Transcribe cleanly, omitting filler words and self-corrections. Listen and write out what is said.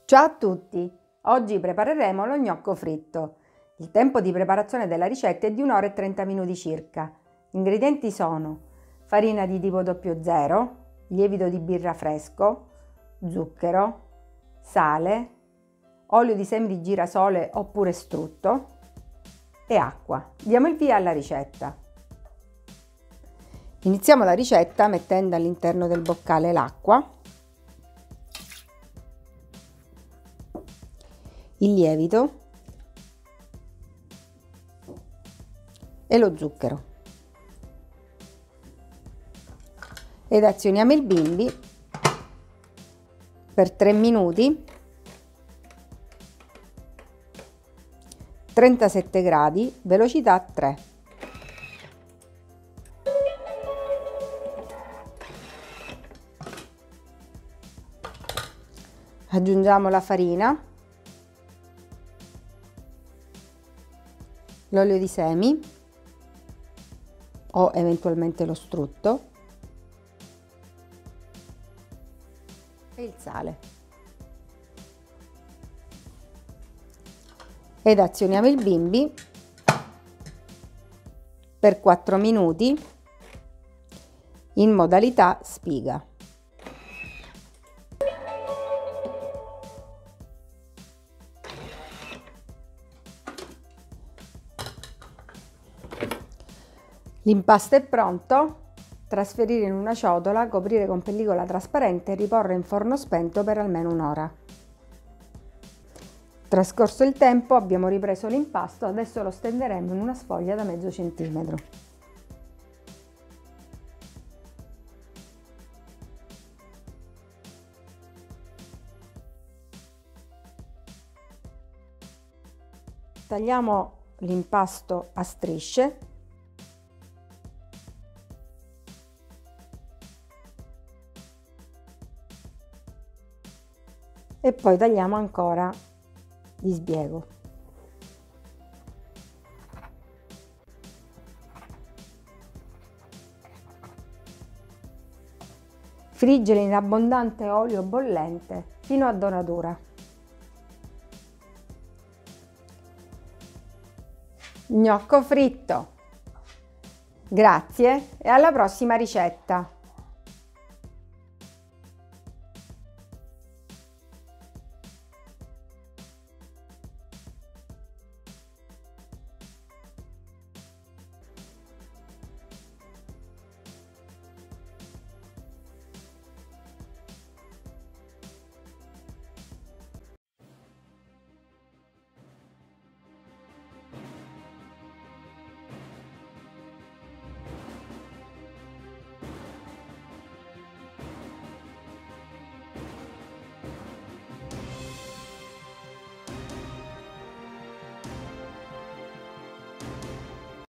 Ciao a tutti! Oggi prepareremo lo gnocco fritto. Il tempo di preparazione della ricetta è di 1 ora e 30 minuti circa. Gli ingredienti sono farina di tipo 00, lievito di birra fresco, zucchero, sale, olio di semi di girasole oppure strutto e acqua. Diamo il via alla ricetta. Iniziamo la ricetta mettendo all'interno del boccale l'acqua, il lievito e lo zucchero ed azioniamo il bimbi per 3 minuti, 37 gradi, velocità 3. Aggiungiamo la farina, l'olio di semi o eventualmente lo strutto e il sale ed azioniamo il bimbi per 4 minuti in modalità spiga. L'impasto è pronto, trasferire in una ciotola, coprire con pellicola trasparente e riporre in forno spento per almeno un'ora. Trascorso il tempo abbiamo ripreso l'impasto, adesso lo stenderemo in una sfoglia da mezzo centimetro. Tagliamo l'impasto a strisce . E poi tagliamo ancora di sbiego. Friggere in abbondante olio bollente fino a doratura. Gnocco fritto. Grazie e alla prossima ricetta!